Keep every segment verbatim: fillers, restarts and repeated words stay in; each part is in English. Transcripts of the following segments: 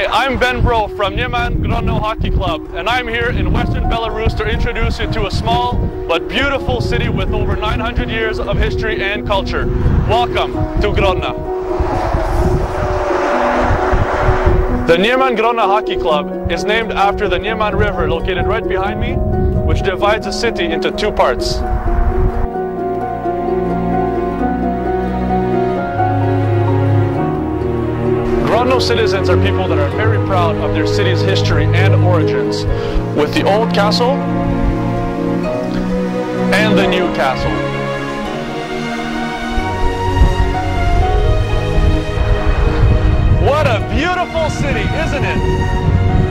I'm Ben Bro from Nieman Grodno Hockey Club, and I'm here in Western Belarus to introduce you to a small but beautiful city with over nine hundred years of history and culture. Welcome to Grodno. The Nieman Grodno Hockey Club is named after the Nieman River located right behind me, which divides the city into two parts. Grodno citizens are people that are very proud of their city's history and origins, with the old castle and the new castle. What a beautiful city, isn't it?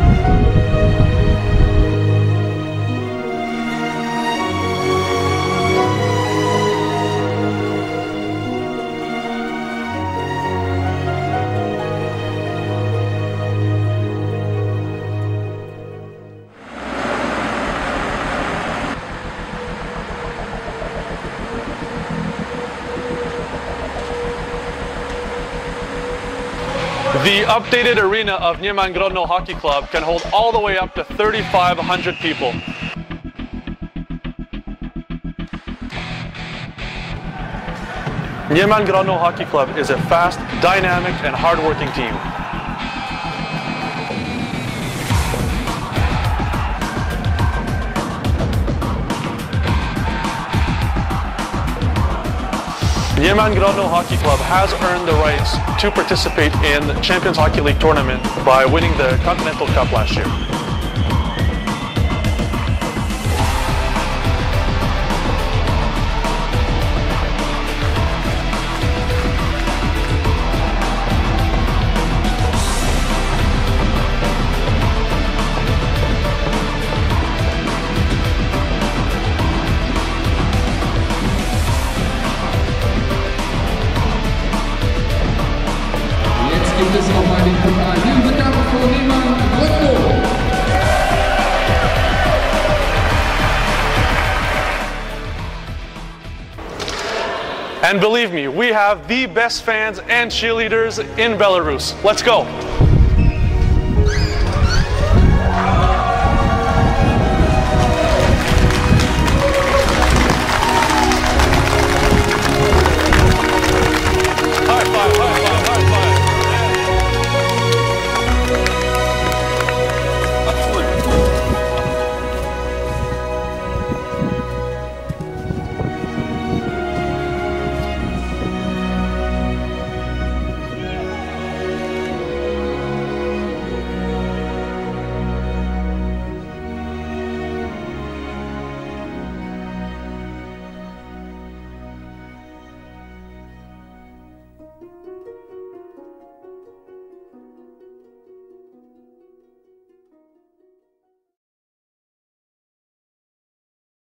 The updated arena of Nieman Grodno Hockey Club can hold all the way up to thirty-five hundred people. Nieman Grodno Hockey Club is a fast, dynamic, and hard-working team. Nieman Grodno Hockey Club has earned the rights to participate in the Champions Hockey League tournament by winning the Continental Cup last year. Gibt es nochmal den Pokal. Hier wird der von Nieman Grodno. And believe me, we have the best fans and cheerleaders in Belarus. Let's go!